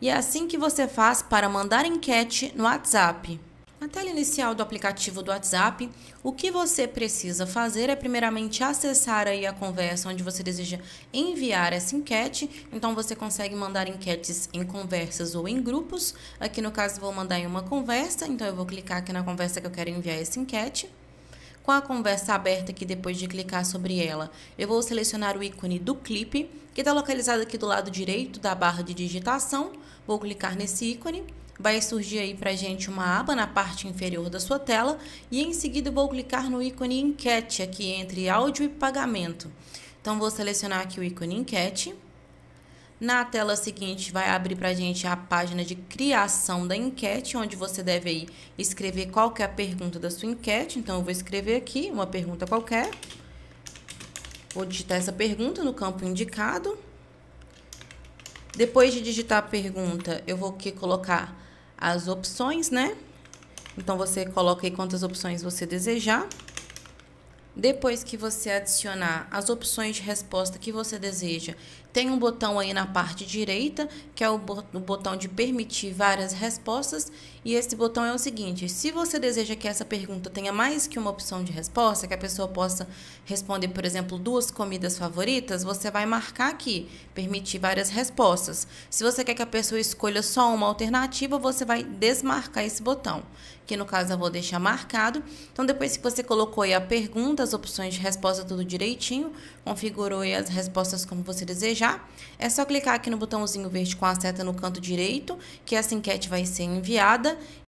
E é assim que você faz para mandar enquete no WhatsApp. Na tela inicial do aplicativo do WhatsApp, o que você precisa fazer é primeiramente acessar aí a conversa onde você deseja enviar essa enquete. Então você consegue mandar enquetes em conversas ou em grupos. Aqui no caso vou mandar em uma conversa, então eu vou clicar aqui na conversa que eu quero enviar essa enquete. Com a conversa aberta aqui, depois de clicar sobre ela, eu vou selecionar o ícone do clipe, que está localizado aqui do lado direito da barra de digitação. Vou clicar nesse ícone, vai surgir aí pra gente uma aba na parte inferior da sua tela e em seguida vou clicar no ícone enquete aqui entre áudio e pagamento. Então vou selecionar aqui o ícone enquete. Na tela seguinte, vai abrir para a gente a página de criação da enquete, onde você deve aí escrever qual que é a pergunta da sua enquete. Então, eu vou escrever aqui uma pergunta qualquer. Vou digitar essa pergunta no campo indicado. Depois de digitar a pergunta, eu vou aqui colocar as opções, né? Então, você coloca aí quantas opções você desejar. Depois que você adicionar as opções de resposta que você deseja, tem um botão aí na parte direita, que é o botão de permitir várias respostas. E esse botão é o seguinte: se você deseja que essa pergunta tenha mais que uma opção de resposta, que a pessoa possa responder, por exemplo, 2 comidas favoritas, você vai marcar aqui, permitir várias respostas. Se você quer que a pessoa escolha só uma alternativa, você vai desmarcar esse botão, que no caso eu vou deixar marcado. Então, depois que você colocou aí a pergunta, as opções de resposta tudo direitinho, configurou aí as respostas como você desejar, é só clicar aqui no botãozinho verde com a seta no canto direito, que essa enquete vai ser enviada.